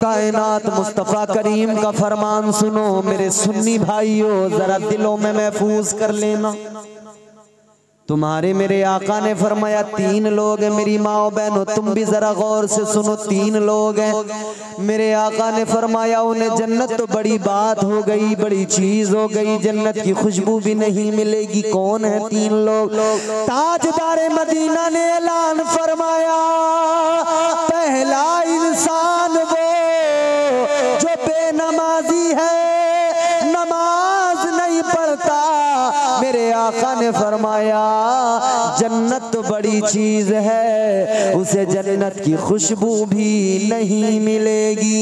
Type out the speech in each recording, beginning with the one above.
कायनात मुस्तफ़ा करीम का फरमान सुनो मेरे सुन्नी भाइयों, जरा दिलों में महफूज कर लेना। तुम्हारे मेरे आका ने फरमाया 3 लोग हैं, मेरी माओ बहनों तुम भी जरा गौर से सुनो, 3 लोग हैं। मेरे आका ने फरमाया उन्हें जन्नत तो बड़ी बात हो गई, बड़ी चीज हो गई, जन्नत की खुशबू भी नहीं मिलेगी। कौन है 3 लोग? ताजदार मदीना ने ऐलान फरमाया, पहला इंसान वो जो बेनमाजी है, नमाज नहीं पढ़ता। मेरे आका ने फरमाया जन्नत तो बड़ी चीज है, उसे जन्नत की खुशबू भी नहीं मिलेगी।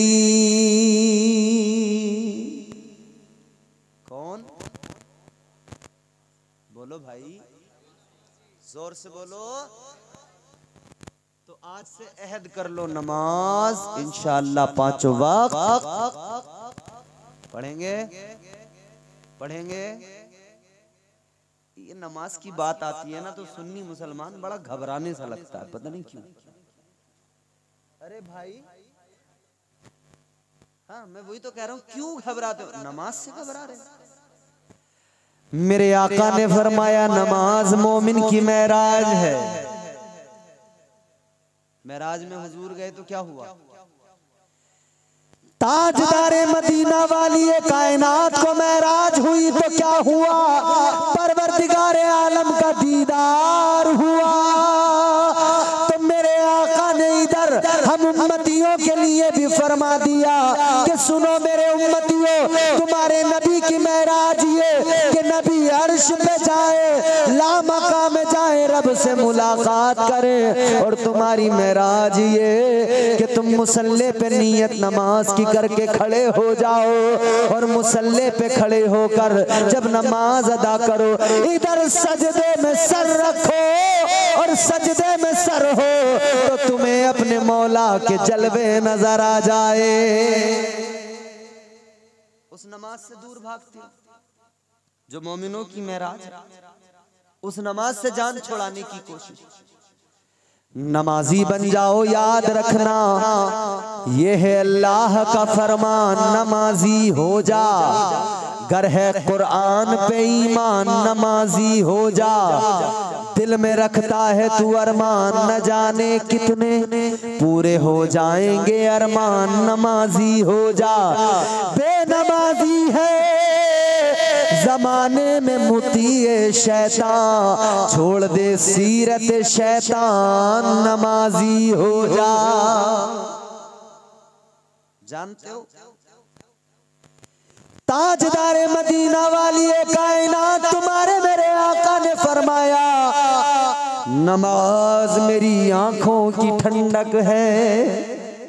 कौन? बोलो भाई, जोर से बोलो। तो आज से अहद कर लो, नमाज इंशाअल्लाह 5 वक्त पढ़ेंगे पढ़ेंगे। ये नमाज की बात आती है ना तो सुन्नी मुसलमान बड़ा घबराने सा लगता है, पता नहीं क्यों। अरे भाई, हाँ मैं वही तो कह रहा हूँ, क्यों घबराते हो? नमाज से घबरा रहे। मेरे आका ने फरमाया नमाज मोमिन की मेराज है। मेराज में हुजूर गए तो क्या हुआ? ताजदारे मदीना वाली कायनात को मेराज हुई तो क्या हुआ? परवरदिगारे आलम का दीदार हुआ। तो मेरे आका ने इधर हम उम्मतियों के लिए भी फरमा दिया कि सुनो मेरे उम्मतियों, तुम्हारे नबी की मेराज ये कि नबी अर्श पे जाए, लामका में जाए, रब से मुलाकात करे। और तुम्हारी मेराज ये कि तुम मुसल्ले पे नियत नमाज की करके खड़े हो जाओ, और मुसल्ले पे खड़े होकर जब नमाज अदा करो, इधर सजदे में सर रखो, और सजदे में सर हो तो तुम्हें अपने मौला के जलवे नजर आ जाए। उस नमाज से दूर भागते हो जो मोमिनों की मेराज, उस नमाज से जान छुड़ाने की कोशिश। नमाजी बन जाओ, याद रखना ये है अल्लाह का फरमान, नमाजी हो जा। गर है कुरान पे ईमान, नमाजी हो जा। दिल में रखता है तू अरमान, न जाने कितने पूरे हो जाएंगे अरमान, नमाजी हो जा। बेनमाजी है जमाने में मुतीए शैतान, छोड़ दे सीरत शैतान, नमाजी हो जा। जानते हो ताजदारे मदीना वाली कायनात तुम्हारे मेरे आका ने फरमाया नमाज मेरी आंखों की ठंडक है।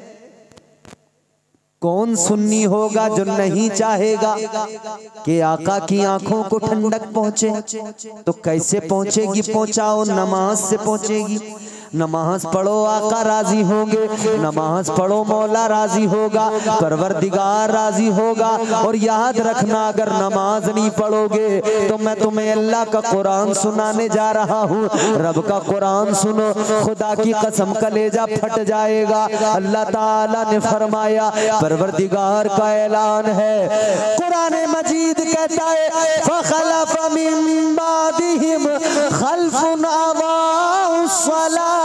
कौन सुन्नी होगा जो नहीं चाहेगा कि आका की आंखों को ठंडक पहुंचे? तो कैसे पहुंचेगी? पहुंचाओ, नमाज से पहुंचेगी। नमाज पढ़ो, आका राजी होंगे। नमाज पढ़ो, मौला राजी होगा, परवरदिगार राजी होगा। और याद रखना अगर नमाज नहीं पढ़ोगे तो मैं तुम्हें अल्लाह का कुरान सुनाने जा रहा हूँ। रब का कुरान सुनो, खुदा की कसम कलेजा फट जाएगा। अल्लाह ताला ने फरमाया, परवरदिगार का ऐलान है, कुरान मजीद कहता है फखलफ मिन बादिहिम खल्फुन अदाउस्सलाह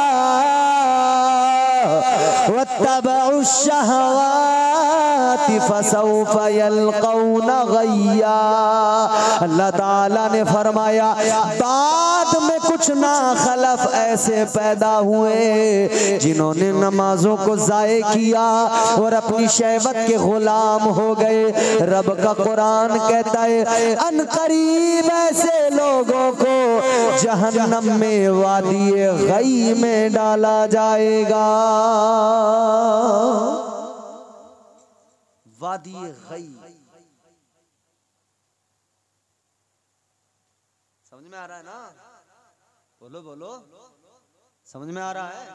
वत्तबउश शहवाति फसौफ यल्कौना गय्या। अल्लाह ताला ने फरमाया बाद में कुछ ना खलफ ऐसे पैदा हुए जिन्होंने नमाजों को जाये किया और अपनी शहवत के गुलाम हो गए। रब का कुरान कहता है अनकरीब ऐसे लोगों को जहन्नम में वादी गई में डाला जाएगा। वादी गई, समझ में आ रहा है ना? बोलो बोलो, समझ में आ रहा है?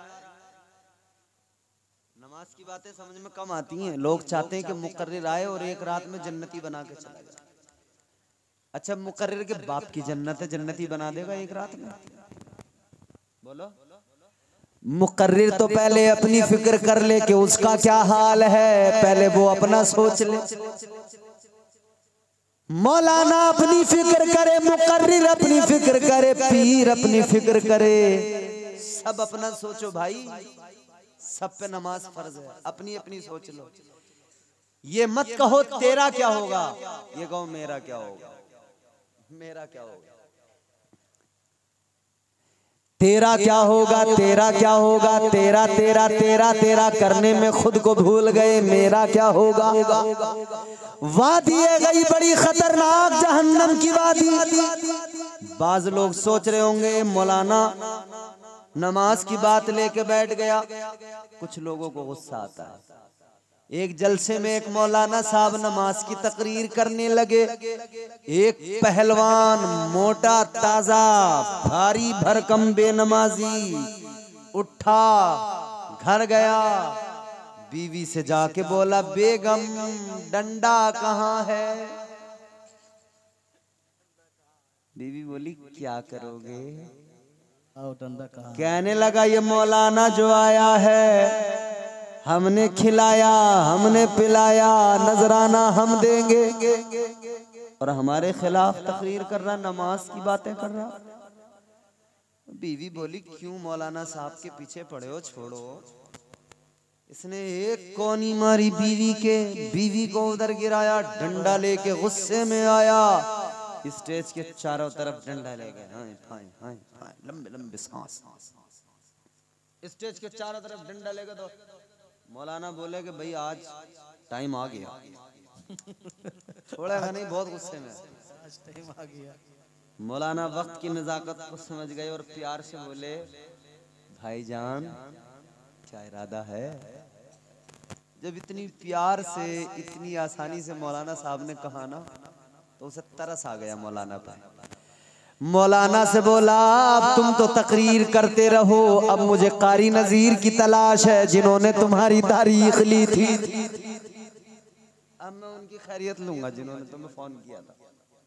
नमाज की बातें समझ में कम आती हैं। लोग चाहते हैं कि मुकर्रिर आए और एक रात में जन्नती बना के चला जाए। अच्छा, मुकर्रिर के बाप की जन्नत है, जन्नती बना देगा एक रात में? बोलो। मुकर्रिर तो पहले अपनी फिक्र कर ले कि उसका क्या हाल है, पहले वो अपना सोच ले। मौलाना अपनी फिक्र करे, मुकर्रिर अपनी फिक्र करे, पीर अपनी फिक्र करे, सब अपना सोचो भाई। सब पे नमाज फर्ज है, अपनी अपनी सोच लो। ये मत कहो तेरा क्या होगा, ये कहो मेरा क्या होगा। मेरा क्या होगा, तेरा क्या होगा, तेरा क्या होगा, तेरा तेरा तेरा तेरा करने में खुद को भूल गए। मेरा क्या होगा। वादी है गई बड़ी खतरनाक जहन्नम की वादी। बाज लोग सोच रहे होंगे मौलाना नमाज की बात लेके बैठ गया। कुछ लोगों को गुस्सा आता है। एक जलसे में एक मौलाना साहब नमाज की तकरीर करने लगे। एक पहलवान मोटा ताजा भारी भरकम बेनमाजी उठा, घर गया, बीवी से जाके बोला बेगम डंडा कहाँ है। बीवी बोली क्या करोगे, डंडा कहाँ। कहने लगा ये मौलाना जो आया है हमने खिलाया, हमने पिलाया, नजराना हम देंगे, और हमारे खिलाफ तकरीर कर रहा, नमाज की बातें कर रहा। बीवी बोली क्यों मौलाना साहब के पीछे पड़े हो, छोड़ो। इसने एक कोनी मारी बीवी के, बीवी को उधर गिराया, डंडा लेके गुस्से में आया, स्टेज के चारों तरफ डंडा ले गए। लंबे लंबे सांस, स्टेज के चारों तरफ डंडा लेके। तो मौलाना बोले कि भाई आज टाइम आ गया। छोड़ेगा नहीं, बहुत गुस्से में आज टाइम आ गया। मौलाना वक्त की नजाकत को समझ गए और प्यार से बोले भाईजान क्या इरादा है। जब इतनी प्यार से इतनी आसानी से मौलाना साहब ने कहा ना, तो उसे तरस आ गया मौलाना पर। मौलाना से बोला अब तुम तो तकरीर करते रहो, अब मुझे कारी नजीर की तलाश है जिन्होंने तुम्हारी तारीख ली थी। अब मैं उनकी खैरियत लूंगा जिन्होंने तुम्हें फोन किया था।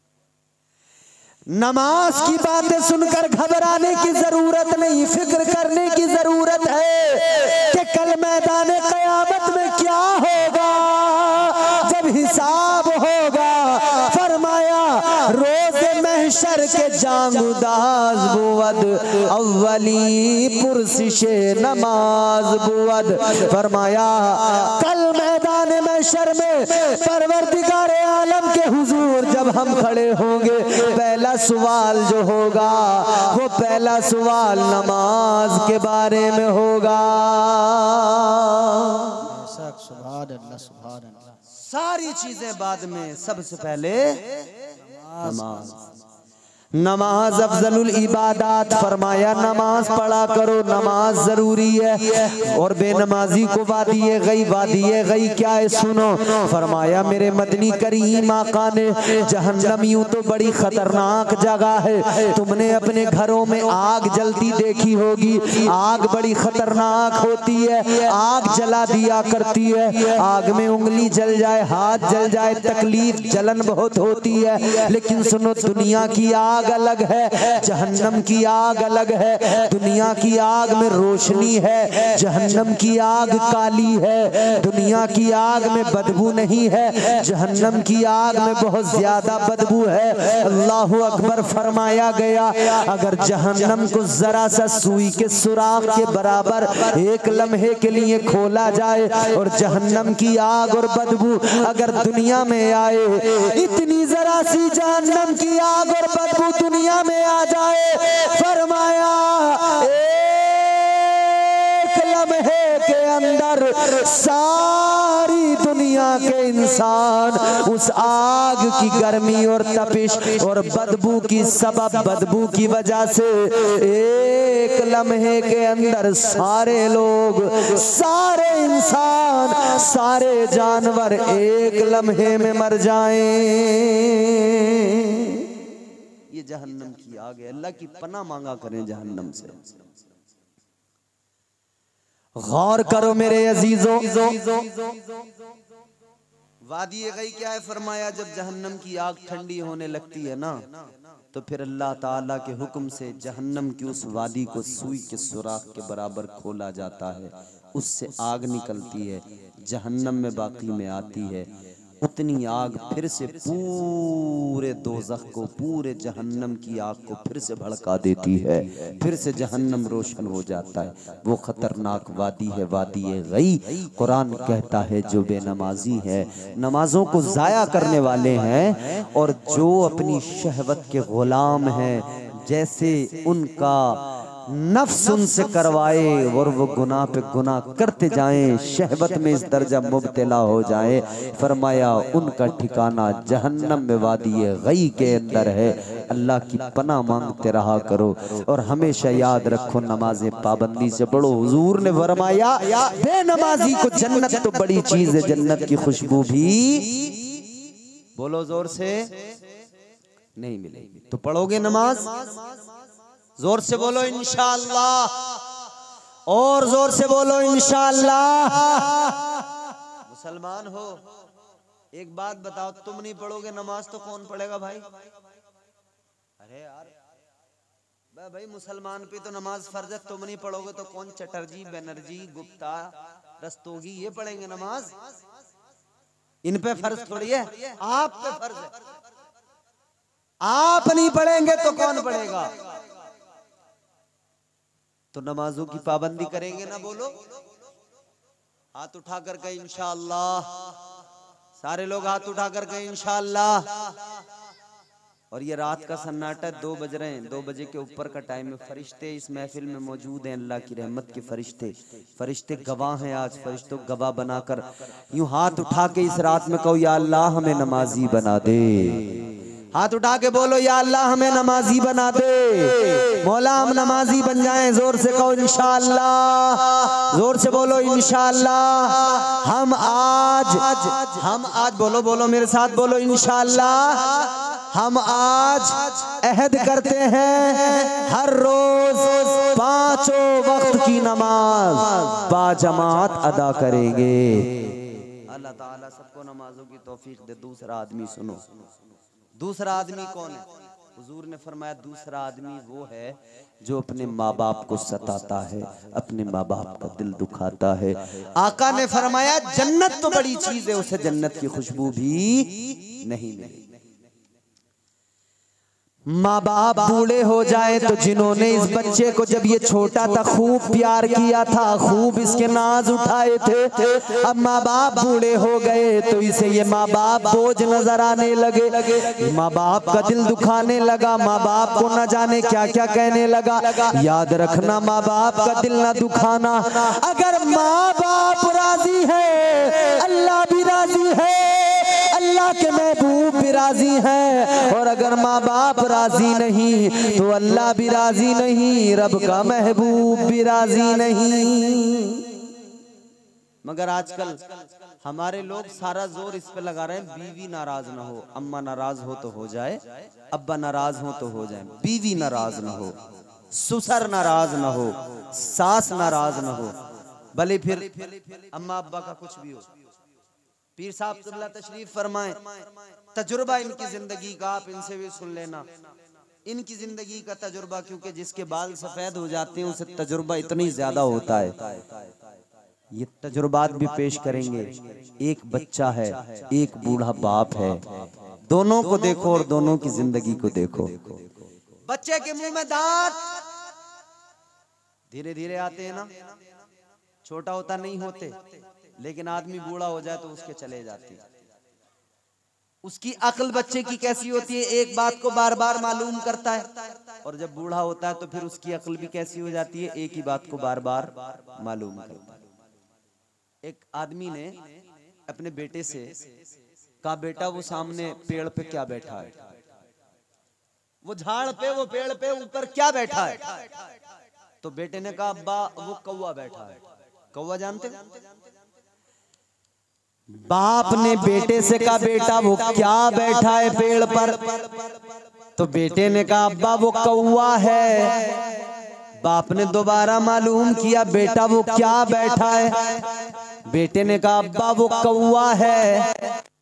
नमाज की बातें सुनकर घबराने की जरूरत नहीं, फिक्र करने की जरूरत है कि कल मैदान क़यामत में क्या होगा जब हिसाब होगा। फरमाया रोज़े महशर के जांगुदाज बुवद अव्वली पुरसिशे नमाज बुवद। फरमाया कल मैदान महशर में परवरदिगार आलम के हुजूर जब हम खड़े होंगे, पहला सवाल जो होगा वो पहला सवाल नमाज के बारे में होगा। सुभान अल्लाह, सुभान अल्लाह। सारी चीजें बाद में, सबसे पहले नमाज। नमाज अफजलुल इबादात। फरमाया नमाज पढ़ा करो, नमाज जरूरी है। और बेनमाजी को वादिये गई, वादिये गई क्या है सुनो। फरमाया मेरे मदनी करीम आका ने जहन्नम यूं तो बड़ी खतरनाक जगह है, तुमने अपने घरों में आग जलती देखी होगी। आग बड़ी खतरनाक होती है, आग जला दिया करती है। आग में उंगली जल जाए, हाथ जल जाए, तकलीफ जलन बहुत होती है। लेकिन सुनो दुनिया की आग अलग है, जहन्नम की आग अलग है। दुनिया की आग में रोशनी है, जहन्नम की आग काली है। दुनिया की आग में बदबू नहीं है, जहन्नम की आग में बहुत ज्यादा बदबू है। अल्लाहु अकबर। फरमाया गया अगर जहन्नम को जरा सा सुई के सुराख के बराबर एक लम्हे के लिए खोला जाए और जहन्नम की आग और बदबू अगर दुनिया में आए, इतनी जरा सी जहन्नम की आग और बदबू दुनिया में आ जाए, फरमाया एक लम्हे के अंदर सारी दुनिया के इंसान उस आग की गर्मी और तपिश और बदबू की सबब बदबू की वजह से एक लम्हे के अंदर सारे लोग, सारे इंसान, सारे जानवर एक लम्हे में मर जाएं। ये जहन्नम की आग है। अल्लाह की पनाह मांगा करें जहन्नम से। गौर करो मेरे अजीजों, वादी गई क्या है? फरमाया जब जहन्नम की आग ठंडी होने लगती है ना, तो फिर अल्लाह ताला के हुक्म से जहन्नम की उस वादी को सुई के सुराख के बराबर खोला जाता है, उससे आग निकलती है, जहन्नम में बाकी में आती है। उतनी आग फिर से पूरे दोज़ख को, पूरे जहन्नम की आग को फिर से भड़का देती है, फिर से जहन्नम रोशन हो जाता है। वो खतरनाक वादी है, वादी गई। कुरान कहता है जो बेनमाजी है, नमाजों को ज़ाया करने वाले हैं, और जो अपनी शहवत के गुलाम हैं, जैसे उनका नफ्स उनसे करवाए और वो गुनाह पे गुनाह करते जाएं, शहवत में इस दर्जा मुब्तला हो जाए, फरमाया उनका ठिकाना जहन्नम में वादी गई के अंदर है। अल्लाह की पनाह मांगते रहा करो और हमेशा याद रखो नमाजें पाबंदी से पढ़ो। हुजूर ने फरमाया बेनमाजी को जन्नत तो बड़ी चीज है, जन्नत की खुशबू भी, बोलो जोर से, नहीं मिलेगी। तो पढ़ोगे नमाज? जोर से बोलो इंशाअल्लाह, और जोर से बोलो इंशाअल्लाह। मुसलमान हो, एक बात बताओ, तुम नहीं पढ़ोगे नमाज तो कौन पढ़ेगा भाई? अरे यार भाई, मुसलमान पे तो नमाज फर्ज है, तुम नहीं पढ़ोगे तो कौन? चटर्जी, बनर्जी, गुप्ता, रस्तोगी ये पढ़ेंगे नमाज? इन पे फर्ज थोड़ी है, आप पे फर्ज है। आप नहीं पढ़ेंगे तो कौन पढ़ेगा? तो नमाजों की पाबंदी करेंगे ना? बोलो, हाथ उठा कर कहें इंशाअल्लाह। सारे लोग हाथ उठा कर कहें इंशाअल्लाह। और ये रात का सन्नाटा, 2 बज रहे हैं, 2 बजे के ऊपर का टाइम है। फरिश्ते इस महफिल में मौजूद हैं, अल्लाह की रहमत के फरिश्ते। फरिश्ते गवाह हैं, आज फरिश्तों गवाह बनाकर यूं हाथ उठा के इस रात में कहो या अल्लाह हमें नमाजी बना दे। हाथ उठा के बोलो या अल्लाह हमें नमाजी बना दे, मौला हम नमाजी बन जाएं। जोर से कहो इंशाअल्लाह, जोर से बोलो इंशाअल्लाह। हम आज बोलो, बोलो मेरे साथ बोलो इंशाअल्लाह। हम आज अहद करते हैं हर रोज 5 वक्त की नमाज बाजमात अदा करेंगे। अल्लाह ताला सबको नमाजों की तौफीक दे। दूसरा आदमी सुनो, दूसरा आदमी कौन है? हुजूर ने फरमाया दूसरा आदमी वो है जो अपने माँ बाप को सताता है, अपने माँ बाप का दिल दुखाता है। आका ने फरमाया जन्नत तो बड़ी चीज है, उसे जन्नत की खुशबू भी नहीं मिलेगी। माँ बाप बूढ़े हो जाए तो जिन्होंने इस बच्चे को जब ये छोटा था खूब प्यार किया था, खूब इसके नाज उठाए थे, अब माँ बाप बूढ़े हो गए तो इसे ये माँ बाप बोझ नजर आने लगे, माँ बाप का दिल दुखाने लगा, माँ बाप को न जाने क्या क्या कहने लगा। याद रखना, माँ बाप का दिल न दुखाना। अगर माँ बाप राजी है, अल्लाह भी राजी है, अल्लाह के महबूब भी राजी है, और अगर माँ बाप राजी नहीं तो अल्लाह भी राजी नहीं, रब का महबूब भी राजी नहीं। मगर आजकल हमारे लोग सारा जोर इस पे लगा रहे हैं बीवी नाराज ना हो। अम्मा नाराज हो तो हो जाए, अब्बा नाराज हो तो हो जाए, बीवी नाराज ना हो, ससुर नाराज ना हो, सास नाराज ना हो, भले फिर अम्मा अब्बा का कुछ भी हो। पीर साहब क़िबला तशरीफ फरमाएं, तजुर्बा इनकी जिंदगी का आप इनसे भी सुन लेना, इनकी जिंदगी का तजुर्बा, क्योंकि जिसके बाल सफेद हो जाते हैं उसे तजुर्बा इतनी ज्यादा होता है। ये तजुर्बात भी पेश करेंगे। एक बच्चा है, एक बूढ़ा बाप है, दोनों को देखो और दोनों की जिंदगी को देखो। बच्चे के मुंह में दांत धीरे धीरे आते हैं ना, छोटा होता नहीं होते, लेकिन आदमी बूढ़ा हो जाए तो उसके चले जाते हैं। उसकी अक्ल बच्चे की कैसी होती है, एक बात को बार बार मालूम करता है, और जब बूढ़ा होता है तो फिर उसकी अक्ल भी कैसी हो जाती है, एक ही बात को बार बार मालूम करता है। एक आदमी ने अपने बेटे से कहा, बेटा वो सामने पेड़ पे क्या बैठा है? वो झाड़ पे, वो पेड़ पे ऊपर क्या बैठा है? तो बेटे ने कहा, अब्बा वो कौवा बैठा है। कौवा जानते हो? बाप ने बेटे से कहा, बेटा वो क्या बैठा है पेड़ पर? तो बेटे ने कहा, अब्बा वो कौवा है। बाप ने दोबारा मालूम किया, बेटा वो क्या बैठा है? बेटे ने कहा, अब्बा वो कौवा है।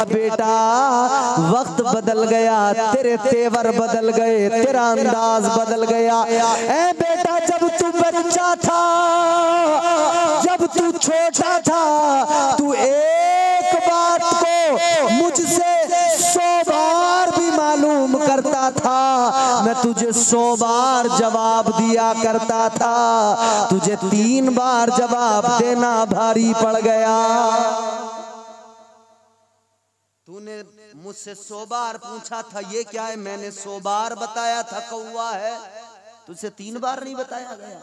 बेटा वक्त बदल गया, तेरे तेवर बदल गए, तेरा अंदाज बदल गया। ए बेटा जब तू बच्चा था, जब तू छोटा था, तू एक बात को मुझसे 100 बार भी मालूम करता था, मैं तुझे 100 बार जवाब दिया करता था, तुझे 3 बार जवाब देना भारी पड़ गया। तूने मुझसे 100 बार पूछा था ये क्या है, मैंने 100 बार बताया था कौवा है, तुझसे 3 बार नहीं बताया गया।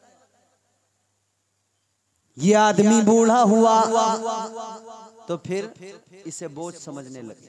ये आदमी बूढ़ा हुआ तो फिर इसे बोझ समझने लगे।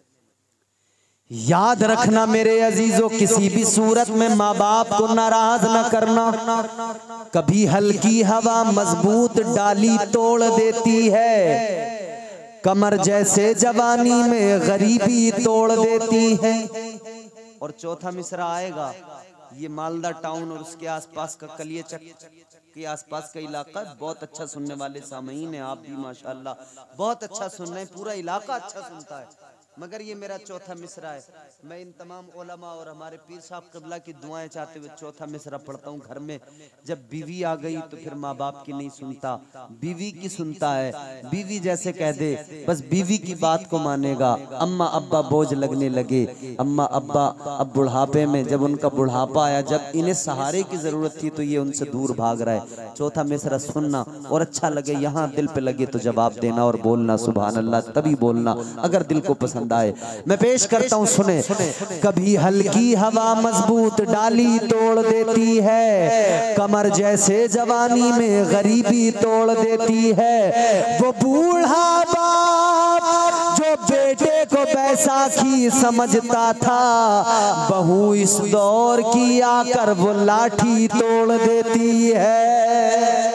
याद रखना मेरे अजीजों, किसी भी सूरत में माँ बाप को नाराज न करना। कभी हल्की हवा मजबूत डाली तोड़ देती है, कमर जैसे जवानी में गरीबी तोड़ देती है। और चौथा मिसरा आएगा, ये मालदा टाउन और उसके आसपास का कलियाचक के आसपास का इलाका बहुत अच्छा सुनने वाले सामईन हैं, आप भी माशाअल्लाह बहुत अच्छा सुन रहे हैं, पूरा इलाका अच्छा सुनता है। मगर ये मेरा चौथा मिसरा है। मैं इन तमाम उलमा और हमारे पीर साहब क़िबला की दुआएं चाहते हुए चौथा मिसरा पढ़ता हूँ। घर में जब बीवी आ गई तो फिर माँ बाप की नहीं सुनता, बीवी की सुनता है। बीवी जैसे कह दे बस बीवी की बात को मानेगा। अम्मा अब्बा बोझ लगने लगे, अम्मा अब्बा अब बुढ़ापे में, जब उनका बुढ़ापा आया, जब इन्हें सहारे की जरूरत थी तो ये उनसे दूर भाग रहा है। चौथा मिसरा सुनना और अच्छा लगे, यहाँ दिल पे लगे तो जवाब देना और बोलना सुभान अल्लाह, तभी बोलना अगर दिल को पसंद आए। मैं पेश करता हूँ, सुने। कभी हल्की हवा मजबूत डाली तोड़ देती है, कमर जैसे जवानी में गरीबी तोड़ देती है। वो बूढ़ा बाप जो बेटे को बैसाखी समझता था, बहू इस दौर की आकर वो लाठी तोड़ देती है।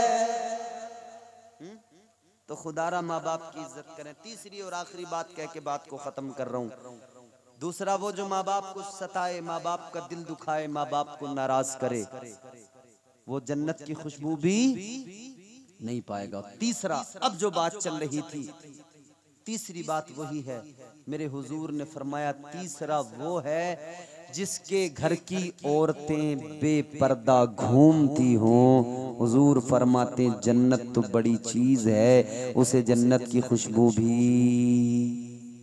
तो खुदारा माँ बाप की इज्जत करें। तीसरी और आखिरी बात कह के बात को खत्म कर रहा हूँ। दूसरा, वो जो माँ बाप को सताए, माँ बाप का दिल दुखाए, माँ बाप को नाराज करे, वो जन्नत की खुशबू भी नहीं पाएगा। तीसरा, अब जो बात चल रही थी, तीसरी बात वही है। मेरे हुजूर ने फरमाया तीसरा वो है जिसके घर की औरतें बेपर्दा घूमती हों। हुजूर फरमाते जन्नत तो बड़ी चीज है, उसे जन्नत की खुशबू भी।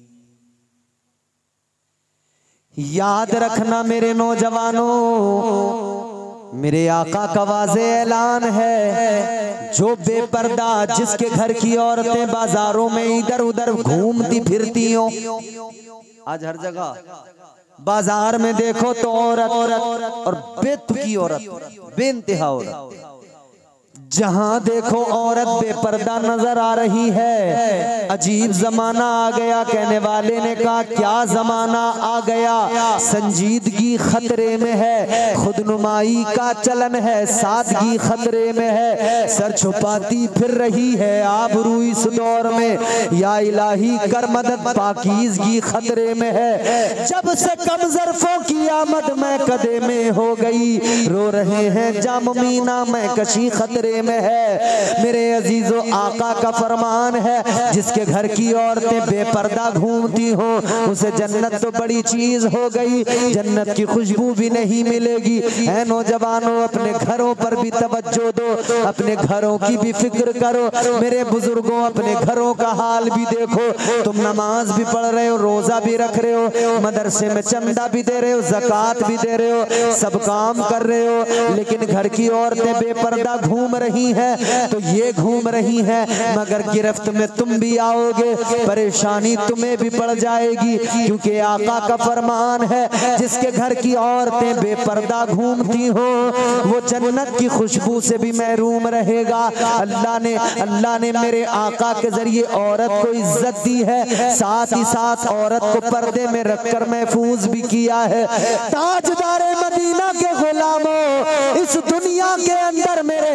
याद रखना मेरे नौजवानों, मेरे आका का वाज़े ऐलान है, जो बेपर्दा जिसके घर की औरतें बाजारों में इधर उधर घूमती फिरती हो। आज हर जगह बाजार में देखो तो औरत और बेतुकी औरत, बेइंतहा औरत, जहां देखो औरत बेपर्दा नजर आ रही है। अजीब जमाना आ गया। कहने वाले ने कहा क्या जमाना आ गया, संजीदगी खतरे में है, खुदनुमाई का चलन है, सादगी खतरे में है, सर छुपाती फिर रही है आबरू इस दौर में। या इलाही कर मदद, पाकीज़गी खतरे में है। जब से कम ज़र्फ़ों की आमद में कदे में हो गई, रो रहे हैं जामीना में कशी खतरे में है। मेरे अजीजों, आका का फरमान है, जिसके घर की औरतें बेपर्दा घूमती हो उसे जन्नत तो बड़ी चीज हो गई, जन्नत की खुशबू भी नहीं मिलेगी। है नौजवानों, अपने घरों पर भी तवज्जो दो, अपने घरों की भी फिक्र करो। मेरे बुजुर्गों, अपने घरों का हाल भी देखो। तुम नमाज भी पढ़ रहे हो, रोजा भी रख रहे हो, मदरसे में चंदा भी दे रहे हो, ज़कात भी दे रहे हो, सब काम कर रहे हो, लेकिन घर की औरतें बेपर्दा घूम रही है। तो ये घूम रही है, मगर गिरफ्त में तुम भी आओगे, परेशानी तुम्हें भी पड़ जाएगी। क्योंकि आका का फरमान है, जिसके घर की औरतें बेपर्दा घूमती हो वो जन्नत की खुशबू से भी महरूम रहेगा। अल्लाह ने मेरे आका के जरिए औरत को इज्जत दी है, साथ ही साथ औरत को पर्दे में रखकर महफूज भी किया है। ताजदारे मदीना के गुलामों, इस दुनिया के अंदर मेरे आका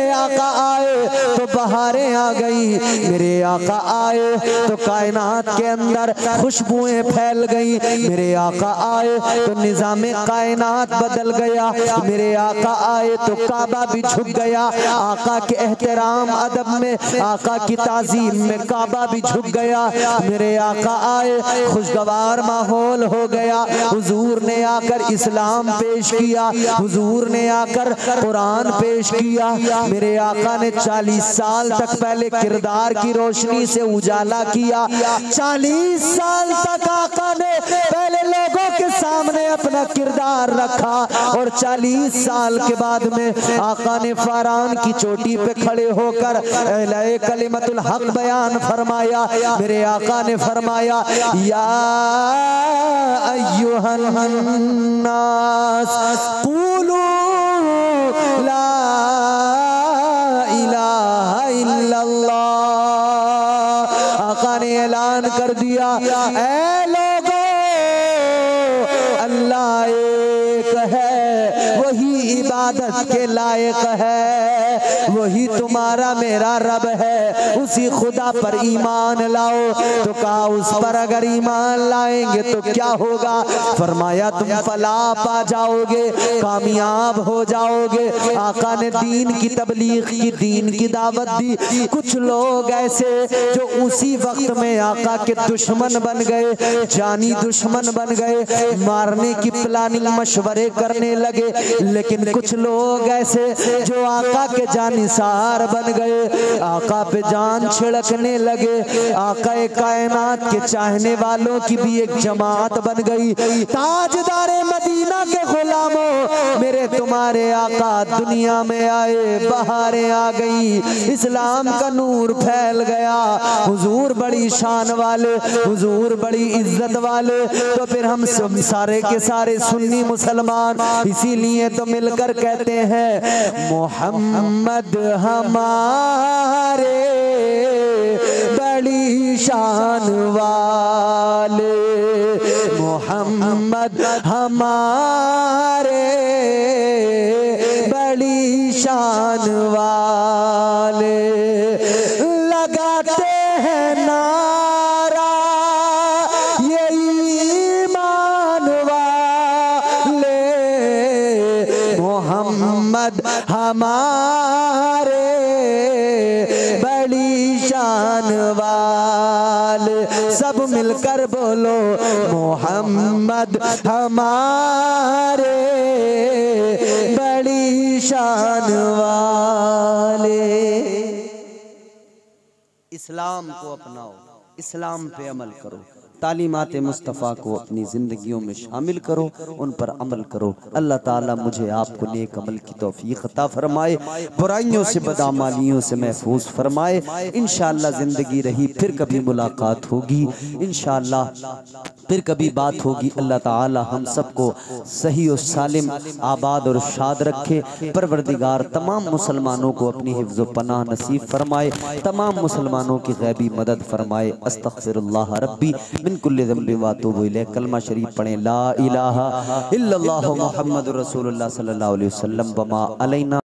आए तो बहारें आ गई, मेरे आका आए तो कायनात के अंदर खुशबुएं फैल गई, मेरे आका आए तो निजामे कायनात बदल गया, मेरे आका आए तो काबा भी झुक गया, आका के एहतराम अदब में, आका की ताजीम में काबा भी झुक गया, मेरे आका आए खुशगवार माहौल हो गया। हुजूर ने आकर इस्लाम पेश किया, हुजूर ने आकर कुरान पेश किया, मेरे आका ने 40 साल तक पहले किरदार की रोशनी से उजाला किया, 40 साल तक आका ने पहले लोगों के सामने अपना किरदार रखा और 40 साल के बाद में आका ने फरान की चोटी पे खड़े होकर अहले कलिमतुल हक बयान फरमाया। मेरे आका ने फरमाया या अय्युहन नास कुलू ला इलाहा इल्लल्लाह। आका ने ऐलान कर दिया, ऐ लोगों अल्लाह एक है, वही इबादत के लायक है, वही तुम्हारा मेरा रब है, उसी खुदा पर ईमान लाओ। तो कहा उस पर अगर ईमान लाएंगे तो क्या होगा? फरमाया तुम फलाह पा जाओगे, कामयाब हो जाओगे। आका ने दीन की तबलीग की, दीन की दावत दी। कुछ लोग ऐसे जो उसी वक्त में आका के दुश्मन बन गए, जानी दुश्मन बन गए, मारने की प्लानिंग मशवरे करने लगे। लेकिन कुछ लोग ऐसे जो आका के जानिसार बन गए, आका पे जान छिड़कने लगे। आका कायनात के चाहने वालों की भी एक जमात बन गई। ताजदारे मदीना के गुलामों, मेरे तुम्हारे आका दुनिया में आए, बहारें आ गई, इस्लाम का नूर फैल गया। हुजूर बड़ी शान वाले, हुजूर बड़ी इज्जत वाले। तो फिर हम सारे के सारे सुन्नी मुसलमान इसीलिए तो मिलकर कहते हैं मोहम्मद हमारे बड़ी शान वाले, मोहम्मद हमारे बड़ी शान वाले। लगाते हैं नारा ये ईमान वाले, मोहम्मद हमारे बड़ी शान वाले। सब मिलकर बोलो मोहम्मद हमारे बड़ी शान वाले। इस्लाम को अपनाओ, इस्लाम पे अमल करो, तालीमात मुस्तफ़ा को अपनी ज़िंदगियों में शामिल करो, उन पर अमल करो। अल्लाह ताला मुझे आपको नेक अमल की तौफीक अता फरमाए, बुराइयों से बदअमालियों से महफूज फरमाए। इंशाअल्लाह ज़िंदगी रही फिर कभी मुलाकात होगी, इंशाअल्लाह फिर कभी बात होगी। अल्लाह ताला हम सबको सही और सालिम, आबाद और शाद रखे। परवरदिगार तमाम मुसलमानों को अपनी हिफ्ज़ व पनाह नसीब फरमाए, तमाम मुसलमानों की गैबी मदद फरमाए। अस्तग़फिरुल्लाह रब्बी मिन कुल्लि ज़ंबि व अतूबु इलैह। कलमा शरीफ पढ़ें, ला इलाहा इल्लल्लाहु मुहम्मदुर रसूलुल्लाह सल्लल्लाहु अलैहि वसल्लम व मा अलैना